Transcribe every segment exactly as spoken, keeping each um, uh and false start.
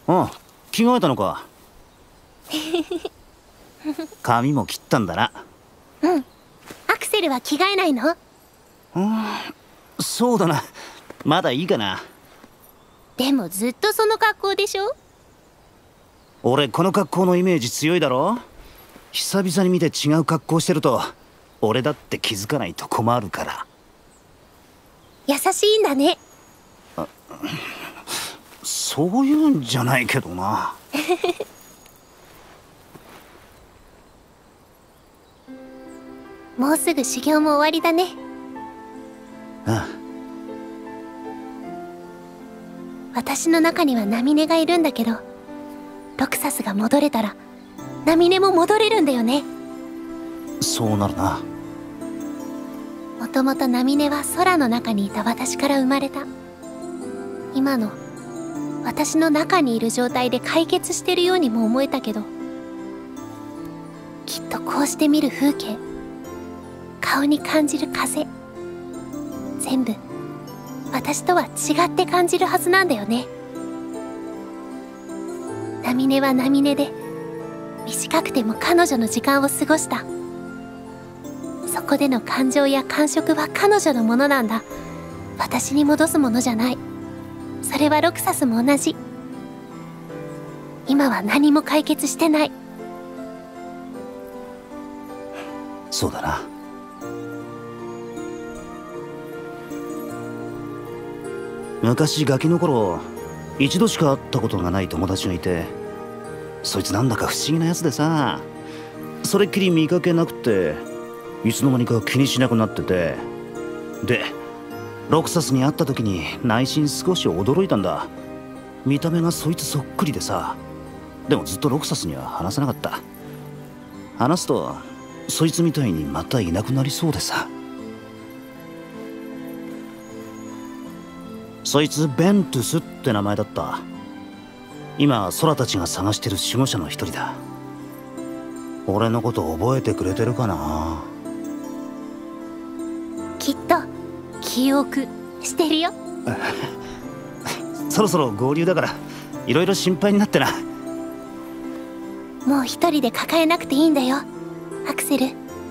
ああ、着替えたのか。髪も切ったんだな。 うん。アクセルは着替えないの？ うん、そうだな。まだいいかな。 でもずっとその格好でしょ？ 俺この格好のイメージ強いだろ。久々に見て違う格好してると俺だって気づかないと困るから。 優しいんだね。 そういうんじゃないけどな。 もうすぐ修行も終わりだね。 ああ。 私の中にはナミネがいるんだけど、ロクサスが戻れたらナミネも戻れるんだよね。 そうなるな。 もともとナミネは空の中にいた私から生まれた。今の私の中にいる状態で解決してるようにも思えたけど、きっとこうして見る風景、顔に感じる風、全部私とは違って感じるはずなんだよね。ナミネはナミネで短くても彼女の時間を過ごした。そこでの感情や感触は彼女のものなんだ。私に戻すものじゃない。それはロクサスも同じ。今は何も解決してない。 そうだな。昔ガキの頃一度しか会ったことがない友達がいて、そいつなんだか不思議なやつでさ、それっきり見かけなくていつの間にか気にしなくなってて、でロクサスに会った時に内心少し驚いたんだ。見た目がそいつそっくりでさ。でもずっとロクサスには話せなかった。話すとそいつみたいにまたいなくなりそうでさ。そいつベントゥスって名前だった。今空たちが探してる守護者の一人だ。俺のこと覚えてくれてるかな。 きっと記憶してるよ。 そろそろ合流だからいろいろ心配になってな。 もう一人で抱えなくていいんだよ、アクセル。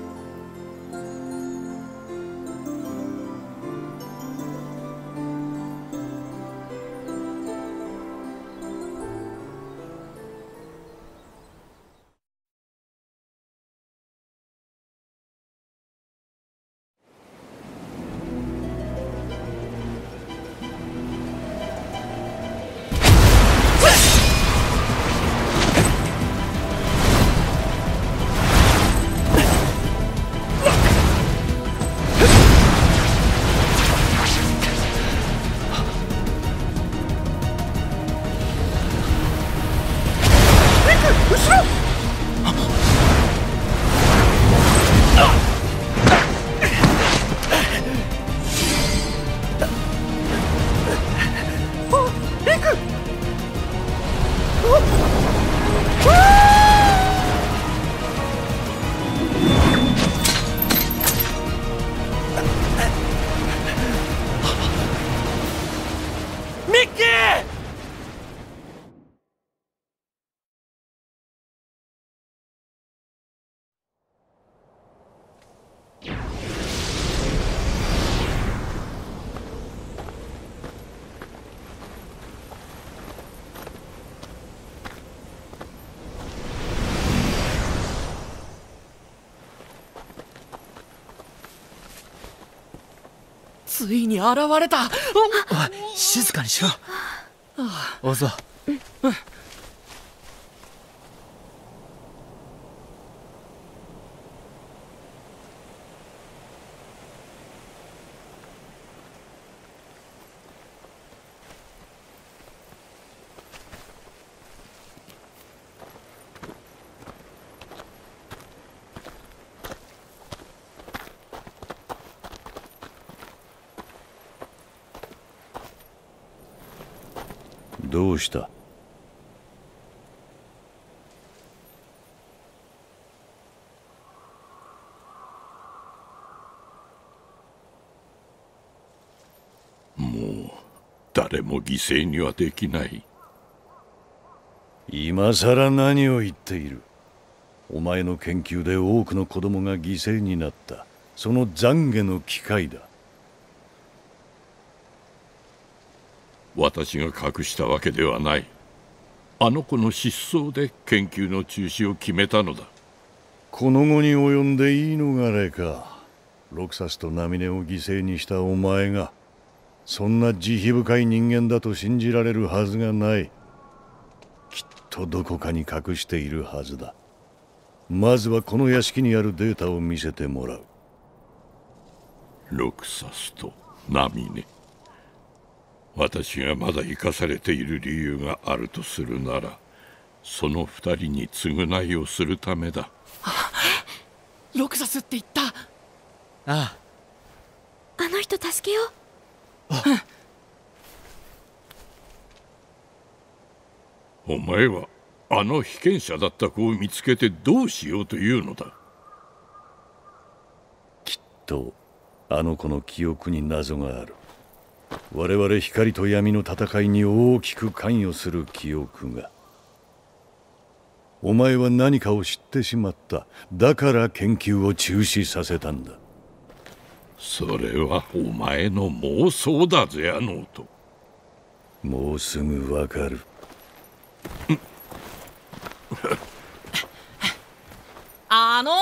ついに現れた。おい、 静かにしろ。オゾ。 うん。 どうした？もう誰も犠牲にはできない。 今さら何を言っている。お前の研究で多くの子供が犠牲になった。その懺悔の機会だ。 私が隠したわけではない。あの子の失踪で研究の中止を決めたのだ。 この後に及んで言い逃れか。ロクサスとナミネを犠牲にしたお前がそんな慈悲深い人間だと信じられるはずがない。きっとどこかに隠しているはずだ。まずはこの屋敷にあるデータを見せてもらう。 ロクサスとナミネ、私がまだ生かされている理由があるとするなら、その二人に償いをするためだ。 ロクサスって言った。 ああ、 あの人助けよう。お前はあの被験者だった子を見つけてどうしようというのだ。 きっとあの子の記憶に謎がある。我々光と闇の戦いに大きく関与する記憶が。お前は何かを知ってしまった。だから研究を中止させたんだ。 それはお前の妄想だぜ、あの音。 もうすぐわかる。 あのー、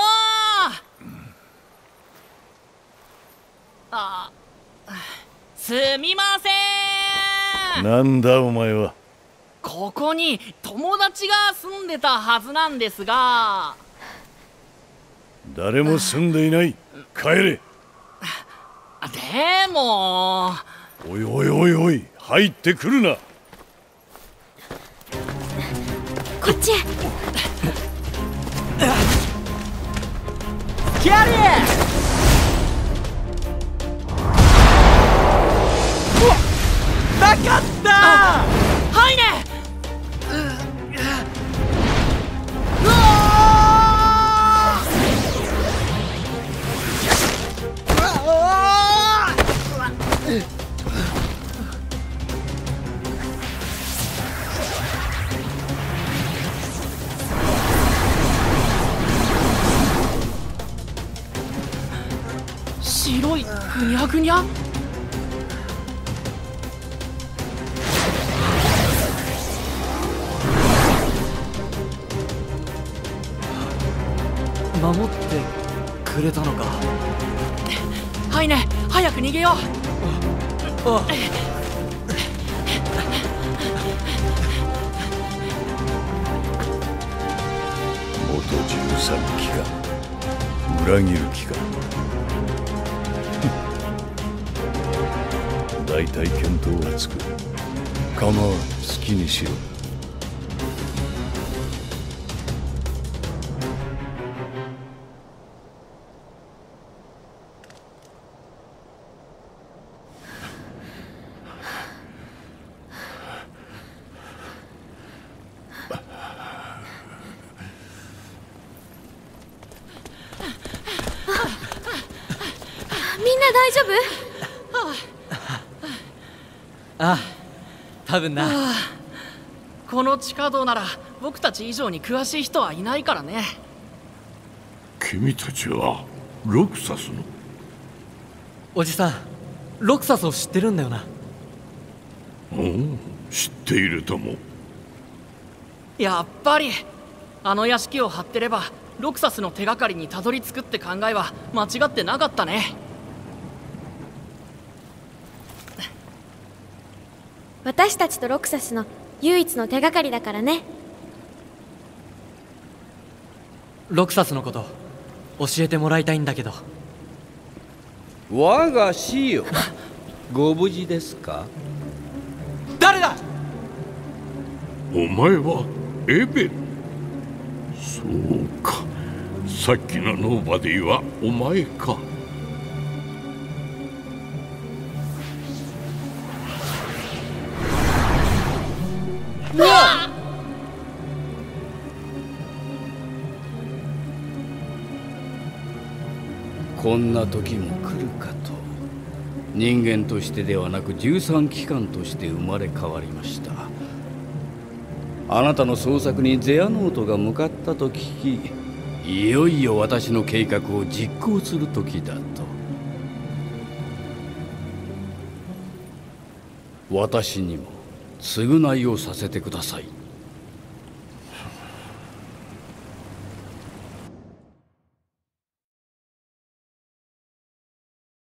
あ、すみません。 なんだお前は。 ここに友達が住んでたはずなんですが。 誰も住んでいない。帰れ。 でも。 おいおいおいおい、入ってくるな。 こっちへ。 キャリー。なかった。はいね。うわ白いぐにゃぐにゃ。 守ってくれたのか。 はいね、早く逃げよう。 ああ、 元じゅうさん機関、裏切る気か。大体見当はつく。構わん、好きにしろ。 みんな大丈夫？ ああ、多分な。 この地下道なら僕たち以上に詳しい人はいないからね。 君たちはロクサスの。 おじさん、ロクサスを知ってるんだよな。 おう、知っているとも。 やっぱりあの屋敷を張ってればロクサスの手がかりにたどり着くって考えは間違ってなかったね。 私たちとロクサスの唯一の手がかりだからね。 ロクサスのこと教えてもらいたいんだけど。 我が師よ、ご無事ですか？ 誰だ？ お前はエベル。そうか、さっきのノーバディはお前か。 うわっ！ こんな時も来るかと。人間としてではなくじゅうさん機関として生まれ変わりました。 あなたの捜索にゼアノートが向かったと聞き、いよいよ私の計画を実行する時だと。私にも償いをさせてください。